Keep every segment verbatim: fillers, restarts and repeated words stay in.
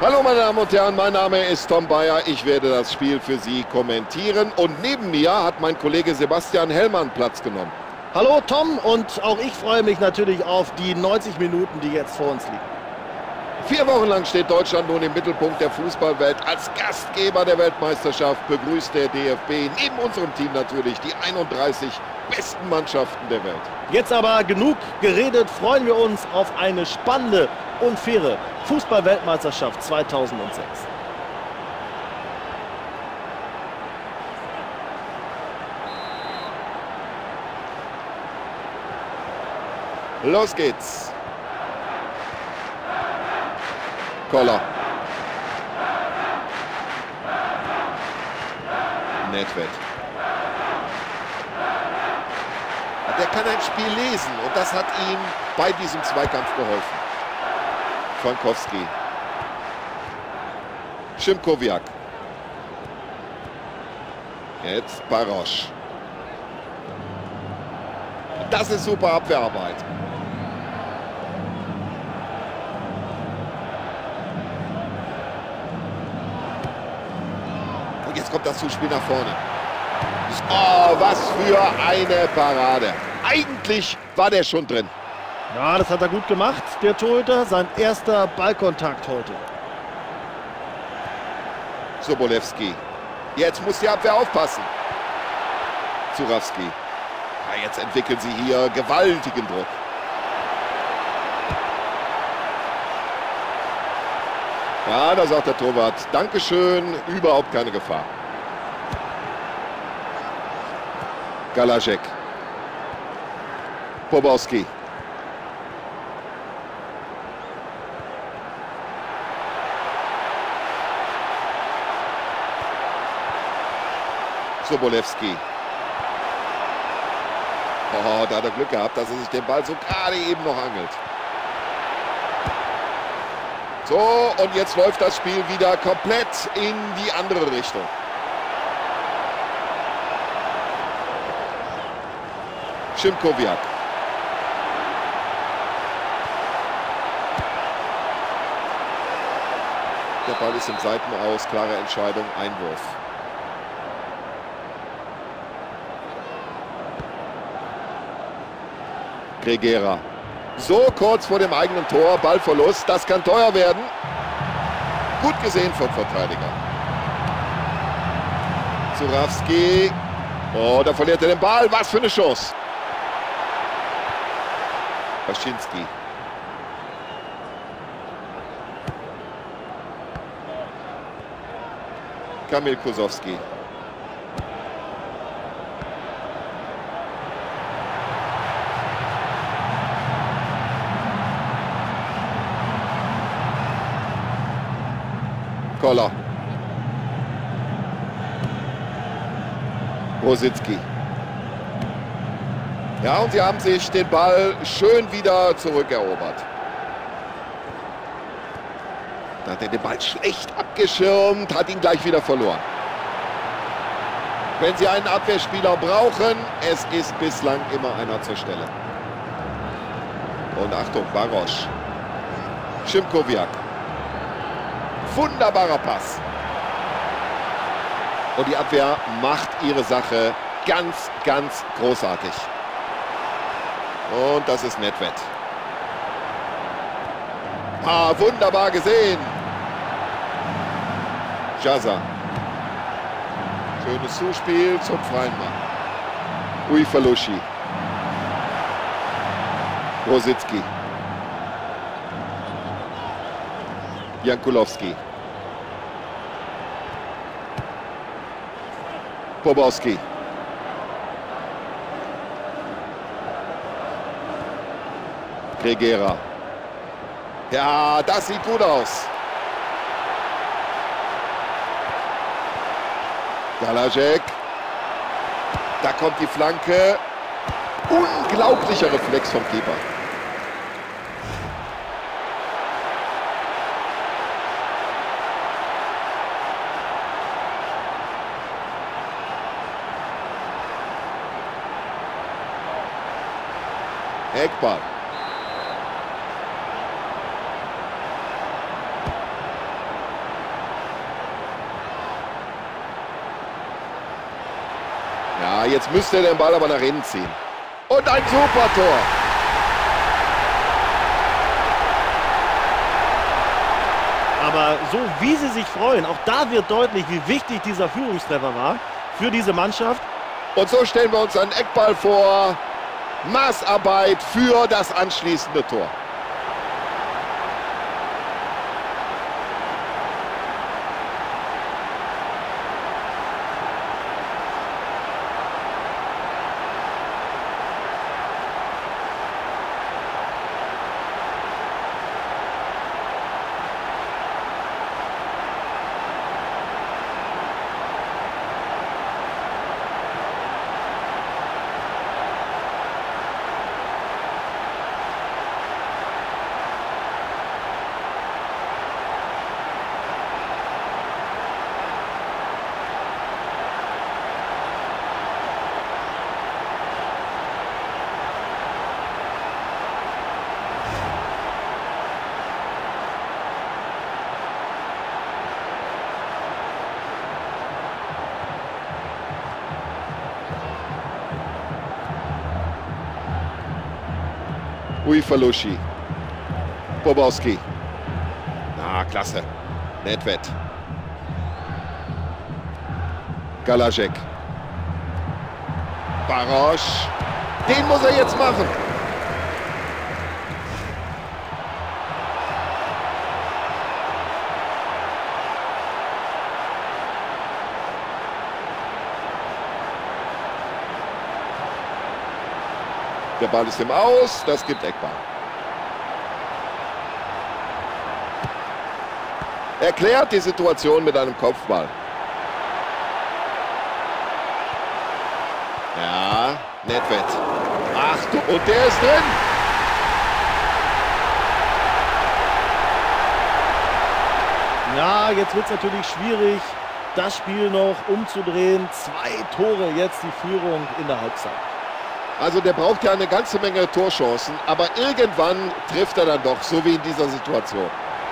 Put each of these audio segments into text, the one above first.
Hallo meine Damen und Herren, mein Name ist Tom Bayer. Ich werde das Spiel für Sie kommentieren. Und neben mir hat mein Kollege Sebastian Hellmann Platz genommen. Hallo Tom, und auch ich freue mich natürlich auf die neunzig Minuten, die jetzt vor uns liegen. Vier Wochen lang steht Deutschland nun im Mittelpunkt der Fußballwelt. Als Gastgeber der Weltmeisterschaft begrüßt der D F B neben unserem Team natürlich die einunddreißig besten Mannschaften der Welt. Jetzt aber genug geredet, freuen wir uns auf eine spannende und faire Fußball-Weltmeisterschaft zweitausendsechs. Los geht's. Koller. Nedved. Der kann ein Spiel lesen und das hat ihm bei diesem Zweikampf geholfen. Frankowski. Szymkowiak. Jetzt Barosch. Das ist super Abwehrarbeit. Und jetzt kommt das Zuspiel nach vorne. Oh, was für eine Parade. Eigentlich war der schon drin. Ja, das hat er gut gemacht, der Torhüter. Sein erster Ballkontakt heute. Sobolewski. Jetzt muss die Abwehr aufpassen. Zurawski. Ja, jetzt entwickeln sie hier gewaltigen Druck. Ja, da sagt der Torwart, Dankeschön, überhaupt keine Gefahr. Galacek. Bobowski. Sobolewski. Oh, da hat er Glück gehabt, dass er sich den Ball so gerade eben noch angelt. So, und jetzt läuft das Spiel wieder komplett in die andere Richtung. Szymkowiak. Der Ball ist im Seitenaus, klare Entscheidung, Einwurf. Gregera. So kurz vor dem eigenen Tor, Ballverlust, das kann teuer werden. Gut gesehen vom Verteidiger. Zurawski. Oh, da verliert er den Ball, was für eine Chance. Baczynski. Kamil Kusowski. Koller. Rositzky. Ja, und sie haben sich den Ball schön wieder zurückerobert. Da hat er den Ball schlecht abgeschirmt, hat ihn gleich wieder verloren. Wenn sie einen Abwehrspieler brauchen, es ist bislang immer einer zur Stelle. Und Achtung, Barosch. Szymkowiak. Wunderbarer Pass. Und die Abwehr macht ihre Sache ganz, ganz großartig. Und das ist Nedved. Ah, wunderbar gesehen. Jaza. Schönes Zuspiel zum freien Mann. Uifalushi. Rositzky. Jankulowski. Bobowski. Gregera. Ja, das sieht gut aus. Galacek. Da kommt die Flanke. Unglaublicher Reflex vom Keeper. Eckball. Ja, jetzt müsste er den Ball aber nach innen ziehen. Und ein super Tor. Aber so wie sie sich freuen, auch da wird deutlich, wie wichtig dieser Führungstreffer war für diese Mannschaft. Und so stellen wir uns einen Eckball vor. Maßarbeit für das anschließende Tor. Uifalushi. Bobowski. Na, klasse. Nedved. Galajek. Barosch. Den muss er jetzt machen. Der Ball ist im Aus, das gibt Eckball. Er klärt die Situation mit einem Kopfball. Ja, Nedved. Ach du, und der ist drin. Ja, jetzt wird es natürlich schwierig, das Spiel noch umzudrehen. Zwei Tore jetzt die Führung in der Halbzeit. Also der braucht ja eine ganze Menge Torchancen, aber irgendwann trifft er dann doch, so wie in dieser Situation.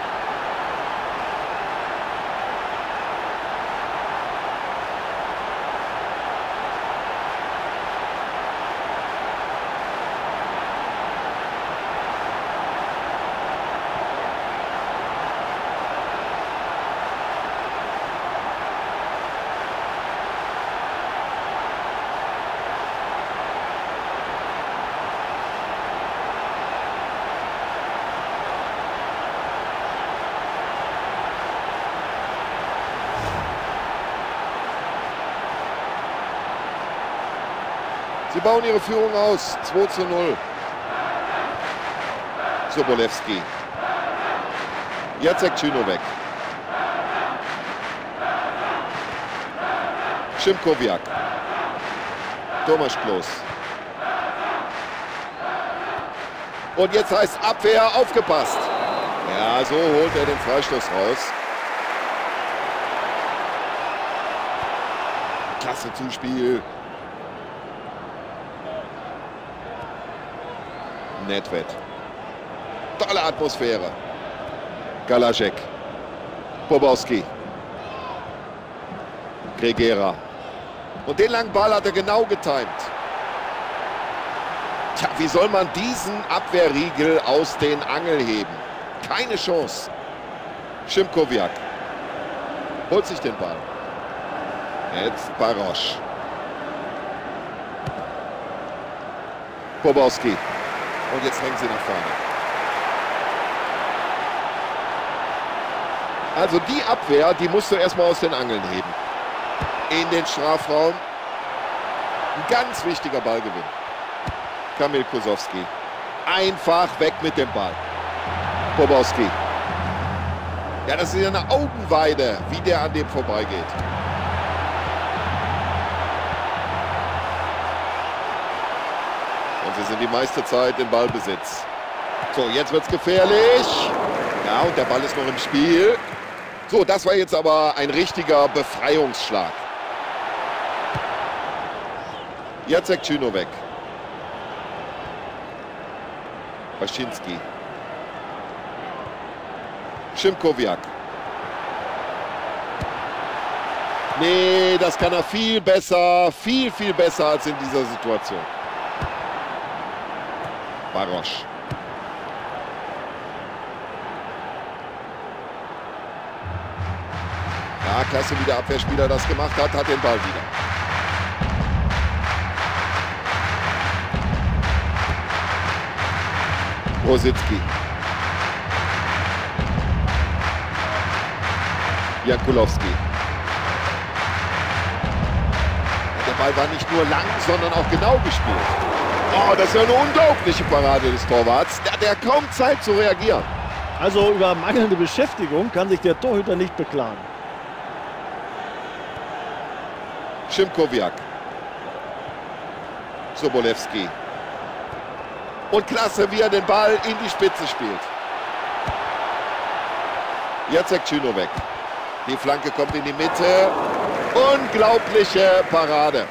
Sie bauen ihre Führung aus. zwei zu null. Sobolewski. Jacek Činovič. Šimkoviak. Tomasz Klose. Und jetzt heißt Abwehr, aufgepasst. Ja, so holt er den Freistoß raus. Klasse Zuspiel. Nedved. Tolle Atmosphäre. Galajek. Bobowski. Gregera. Und den langen Ball hat er genau getimt. Tja, wie soll man diesen Abwehrriegel aus den Angeln heben? Keine Chance. Šimkoviak. Holt sich den Ball. Jetzt Barosch. Bobowski. Und jetzt hängen sie nach vorne. Also die Abwehr, die musst du erstmal aus den Angeln heben. In den Strafraum. Ein ganz wichtiger Ballgewinn. Kamil Kusowski. Einfach weg mit dem Ball. Bobowski. Ja, das ist ja eine Augenweide, wie der an dem vorbeigeht. Und sie sind die meiste Zeit in Ballbesitz. So, jetzt wird es gefährlich. Ja, und der Ball ist noch im Spiel. So, das war jetzt aber ein richtiger Befreiungsschlag. Jacek Činovič. Baczynski. Šimkoviak. Nee, das kann er viel besser, viel, viel besser als in dieser Situation. Barosch. Ja, klasse, wie der Abwehrspieler das gemacht hat, hat den Ball wieder. Rositzky. Jankulowski. Der Ball war nicht nur lang, sondern auch genau gespielt. Oh, das ist ja eine unglaubliche Parade des Torwarts. Der hat ja kaum Zeit zu reagieren. Also über mangelnde Beschäftigung kann sich der Torhüter nicht beklagen. Szymkowiak. Sobolewski. Und klasse, wie er den Ball in die Spitze spielt. Jacek Czynowek. Die Flanke kommt in die Mitte. Unglaubliche Parade.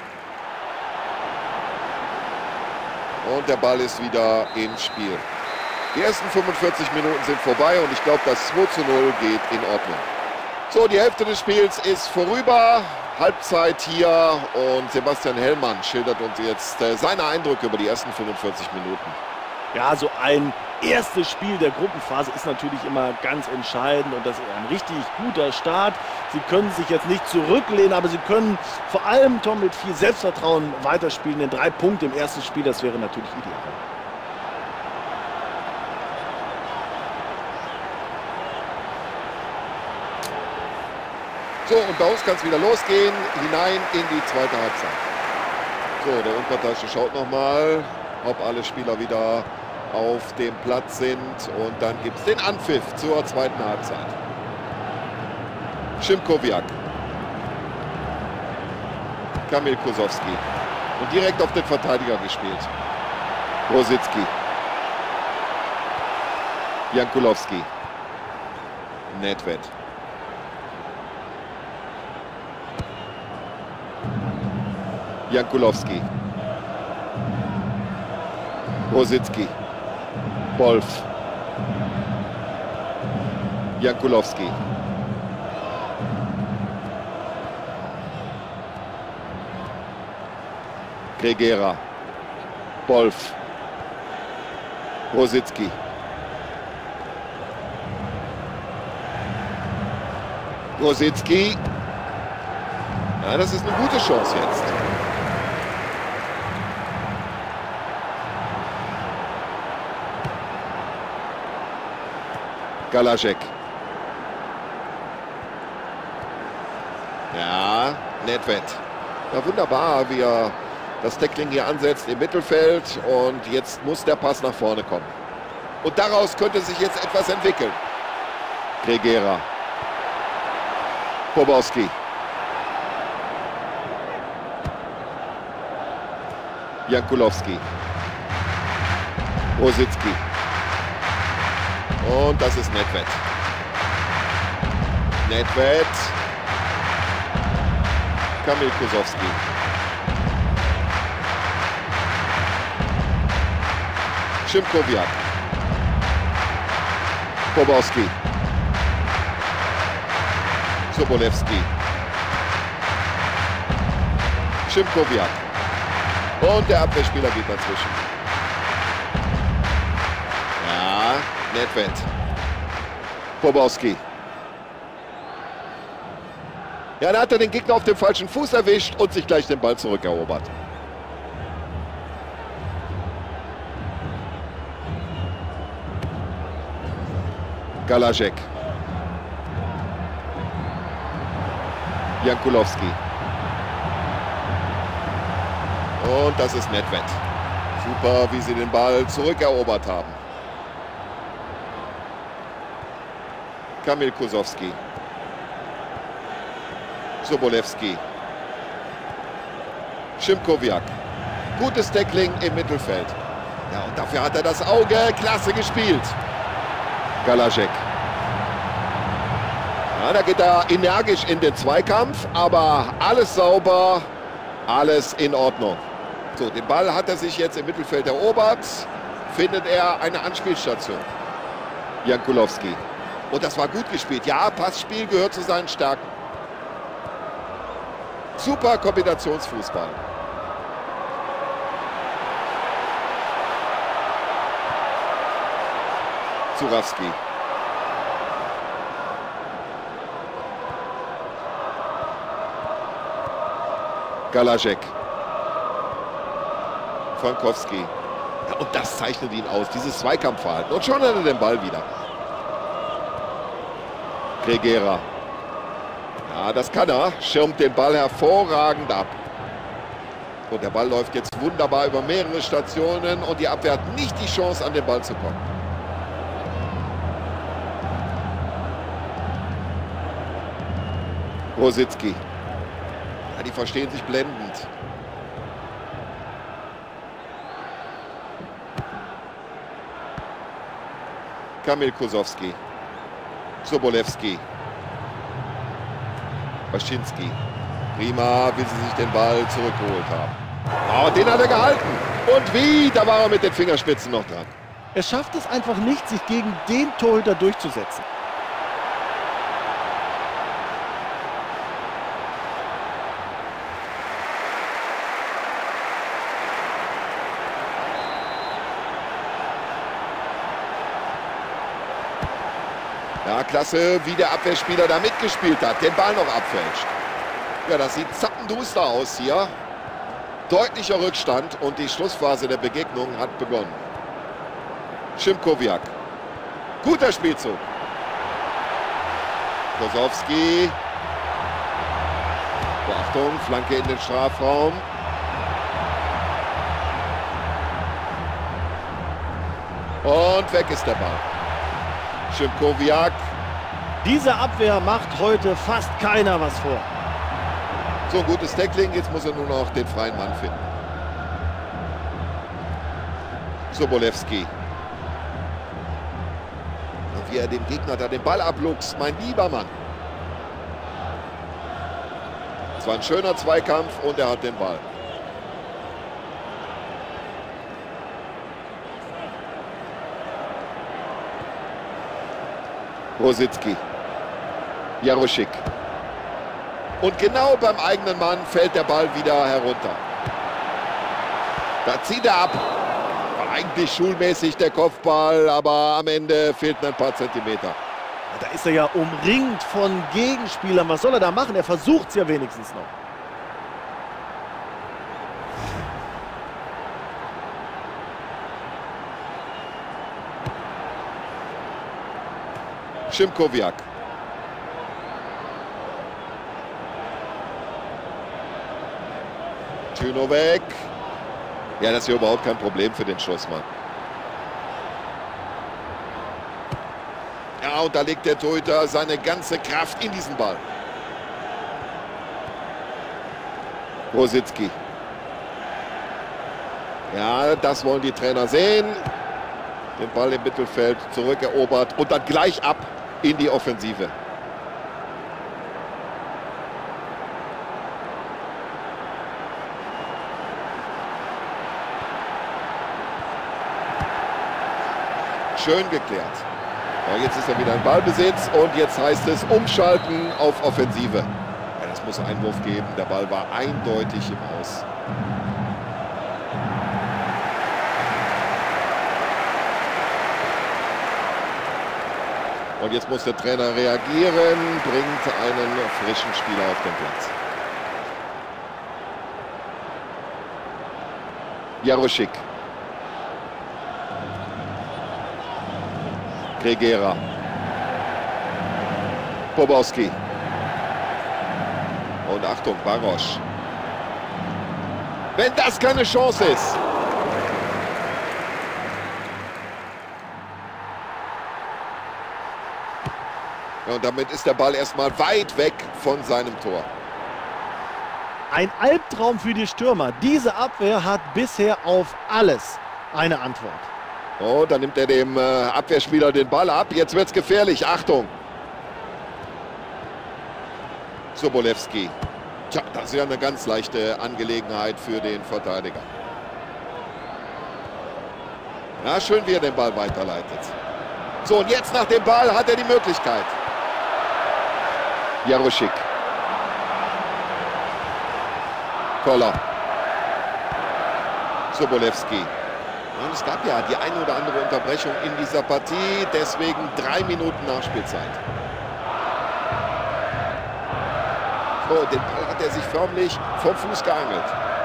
Und der Ball ist wieder im Spiel. Die ersten fünfundvierzig Minuten sind vorbei und ich glaube, das zwei zu null geht in Ordnung. So, die Hälfte des Spiels ist vorüber. Halbzeit hier und Sebastian Hellmann schildert uns jetzt äh, seine Eindrücke über die ersten fünfundvierzig Minuten. Ja, so ein erstes Spiel der Gruppenphase ist natürlich immer ganz entscheidend und das ist ein richtig guter Start. Sie können sich jetzt nicht zurücklehnen, aber sie können vor allem, Tom, mit viel Selbstvertrauen weiterspielen. Denn drei Punkte im ersten Spiel, das wäre natürlich ideal. So, und bei uns kann es wieder losgehen, hinein in die zweite Halbzeit. So, der Unparteiische schaut nochmal, ob alle Spieler wieder auf dem Platz sind. Und dann gibt es den Anpfiff zur zweiten Halbzeit. Szymkowiak. Kamil Kusowski. Und direkt auf den Verteidiger gespielt. Rositzky. Jankulowski. Nedved. Jankulowski. Rositzky. Wolf. Jankulowski. Gregera. Wolf. Rositzky. Rositzky. Ja, das ist eine gute Chance jetzt. Galacek. Ja, Nedved. Ja, wunderbar, wie er das Tackling hier ansetzt im Mittelfeld. Und jetzt muss der Pass nach vorne kommen. Und daraus könnte sich jetzt etwas entwickeln. Gregera. Bobowski. Jankulowski. Rositzky. Und das ist Nedved. Nedved. Kamil Kusowski. Szymkowiak. Bobowski. Sobolewski. Szymkowiak. Und der Abwehrspieler geht dazwischen. Ja, Nedved. Bobowski. Ja, dann hat er den Gegner auf dem falschen Fuß erwischt und sich gleich den Ball zurückerobert. Galacek. Jankulowski. Und das ist Nedved. Super, wie sie den Ball zurückerobert haben. Kamil Kusowski. Sobolewski. Szymkowiak. Gutes Tackling im Mittelfeld. Ja, und dafür hat er das Auge. Klasse gespielt. Galacek. Ja, da geht er energisch in den Zweikampf, aber alles sauber, alles in Ordnung. So, den Ball hat er sich jetzt im Mittelfeld erobert. Findet er eine Anspielstation. Jankulowski. Und das war gut gespielt. Ja, Passspiel gehört zu seinen Stärken. Super Kombinationsfußball. Zurawski. Galacek. Frankowski. Ja, und das zeichnet ihn aus, dieses Zweikampfverhalten. Und schon hat er den Ball wieder. Gregera. Ja, das kann er. Schirmt den Ball hervorragend ab. Und der Ball läuft jetzt wunderbar über mehrere Stationen und die Abwehr hat nicht die Chance, an den Ball zu kommen. Rositzky. Ja, die verstehen sich blendend. Kamil Kusowski. Sobolewski. Baczynski. Prima, wie sie sich den Ball zurückgeholt haben. Oh, den hat er gehalten. Und wie, da war er mit den Fingerspitzen noch dran. Er schafft es einfach nicht, sich gegen den Torhüter durchzusetzen. Ja, klasse, wie der Abwehrspieler da mitgespielt hat, den Ball noch abfälscht. Ja, das sieht zappenduster aus hier. Deutlicher Rückstand und die Schlussphase der Begegnung hat begonnen. Szymkowiak. Guter Spielzug. Kozowski. Achtung, Flanke in den Strafraum. Und weg ist der Ball. Szymkowiak. Diese Abwehr macht heute fast keiner was vor. So ein gutes Tackling, jetzt muss er nur noch den freien Mann finden. Sobolewski. Und wie er dem Gegner da den Ball abluchst, mein lieber Mann. Es war ein schöner Zweikampf und er hat den Ball. Rositzky. Jaroschik. Und genau beim eigenen Mann fällt der Ball wieder herunter. Da zieht er ab. War eigentlich schulmäßig der Kopfball, aber am Ende fehlten ein paar Zentimeter. Da ist er ja umringt von Gegenspielern. Was soll er da machen? Er versucht es ja wenigstens noch. Szymkowiak. Tschünowek. Ja, das ist ja überhaupt kein Problem für den Schlussmann. Ja, und da legt der Torhüter seine ganze Kraft in diesen Ball. Rositzky. Ja, das wollen die Trainer sehen. Den Ball im Mittelfeld zurückerobert und dann gleich ab in die Offensive. Schön geklärt. Ja, jetzt ist er wieder im Ballbesitz und jetzt heißt es umschalten auf Offensive. Ja, das muss Einwurf geben. Der Ball war eindeutig im Aus. Und jetzt muss der Trainer reagieren, bringt einen frischen Spieler auf den Platz. Jaroschik. Gregera. Bobowski. Und Achtung, Barosch. Wenn das keine Chance ist. Ja, und damit ist der Ball erstmal weit weg von seinem Tor. Ein Albtraum für die Stürmer. Diese Abwehr hat bisher auf alles eine Antwort. Oh, dann nimmt er dem äh, Abwehrspieler den Ball ab. Jetzt wird es gefährlich. Achtung. Sobolewski. Tja, das ist ja eine ganz leichte Angelegenheit für den Verteidiger. Ja, schön, wie er den Ball weiterleitet. So, und jetzt nach dem Ball hat er die Möglichkeit. Jaroschik. Koller. Sobolewski. Und es gab ja die eine oder andere Unterbrechung in dieser Partie, deswegen drei Minuten Nachspielzeit. So, den Ball hat er sich förmlich vom Fuß geangelt.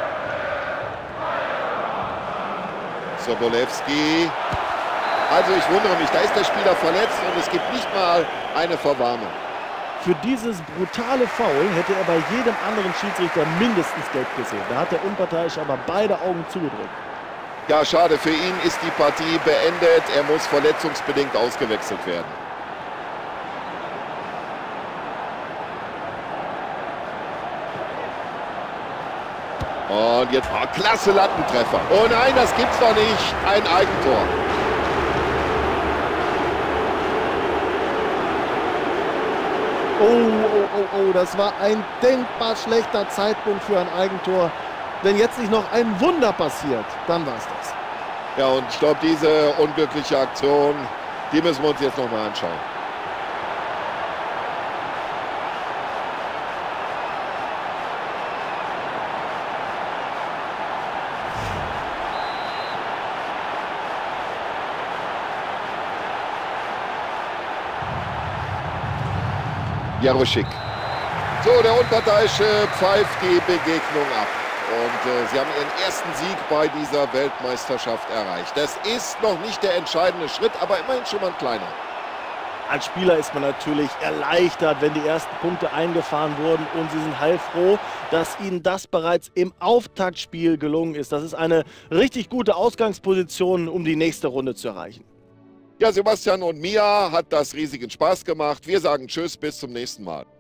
Sobolewski. Also ich wundere mich, da ist der Spieler verletzt und es gibt nicht mal eine Verwarnung. Für dieses brutale Foul hätte er bei jedem anderen Schiedsrichter mindestens gelb gesehen. Da hat der Unparteiische aber beide Augen zugedrückt. Ja, schade, für ihn ist die Partie beendet. Er muss verletzungsbedingt ausgewechselt werden. Und jetzt, oh, klasse Lattentreffer. Oh nein, das gibt's doch nicht. Ein Eigentor. Oh, oh, oh, oh, das war ein denkbar schlechter Zeitpunkt für ein Eigentor. Wenn jetzt nicht noch ein Wunder passiert, dann war es das. Ja, und ich glaube, diese unglückliche Aktion, die müssen wir uns jetzt noch mal anschauen. Jaroschik. So, der Unparteiische pfeift die Begegnung ab. Und äh, sie haben ihren ersten Sieg bei dieser Weltmeisterschaft erreicht. Das ist noch nicht der entscheidende Schritt, aber immerhin schon mal ein kleiner. Als Spieler ist man natürlich erleichtert, wenn die ersten Punkte eingefahren wurden. Und sie sind heilfroh, dass ihnen das bereits im Auftaktspiel gelungen ist. Das ist eine richtig gute Ausgangsposition, um die nächste Runde zu erreichen. Ja, Sebastian und Mia hat das riesigen Spaß gemacht. Wir sagen Tschüss, bis zum nächsten Mal.